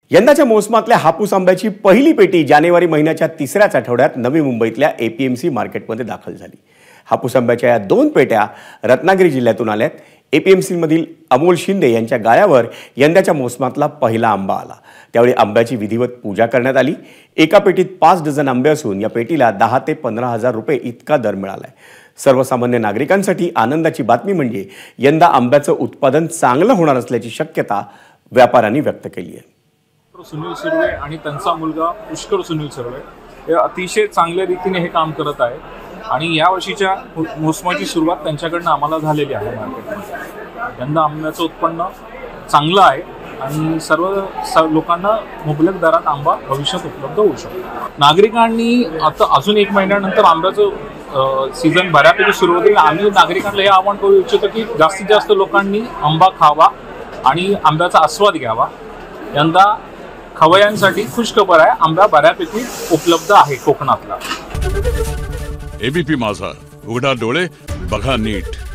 यंदाच्या मोसमातल्या हापूस आंब्याची पहिली पेटी जानेवारी महिन्याच्या तिसऱ्याच आठवड्यात नवी मुंबईतल्या एपीएमसी मार्केटमध्ये दाखल झाली। हापूस आंब्याच्या या 2 पेट्या रत्नागिरी जिल्ह्यातून आल्यात। एपीएमसीमधील अमोल शिंदे यांच्या गाळ्यावर यंदाच्या मोसमातला पहिला आंबा आला। त्यावेळी आंब्याची विधिवत पूजा करण्यात आली। एका पेटीत 5 डझन आंबे असून या पेटीला 10 ते 15 हजार रुपये इतका दर मिळालाय। सर्वसामान्य नागरिकांसाठी आनंदाची बातमी म्हणजे यंदा आंब्याचं उत्पादन चांगलं होणार असल्याची शक्यता व्यापाऱ्यांनी व्यक्त केली आहे। सुनील सुर्वे आणि त्यांचा मुलगा पुष्कर सुनील सुर्वे हे अतिशय चांगल्या रीतीने हे काम करत आहे आणि या वर्षीच्या मोसमाची सुरुवात त्यांच्याकडनं आम्हाला झालेली आहे। मार्केटमध्ये यंदा आंब्याचं उत्पन्न चांगलं आहे आणि सर्व लोकांना मुबलक दरात आंबा भविष्यात उपलब्ध होऊ शकतो। नागरिकांनी आता अजून 1 महिन्यानंतर आंब्याचं सीझन बऱ्यापैकी सुरू होईल। आम्ही नागरिकांना हे आवाहन करू इच्छितो की जास्तीत जास्त लोकांनी आंबा खावा आणि आंब्याचा आस्वाद घ्यावा। यंदा खवय्यांसाठी खुशखबर आहे, आंबा बऱ्यापैकी उपलब्ध आहे कोकणातला। एबीपी माझा, उघडा डोळे बघा नीट।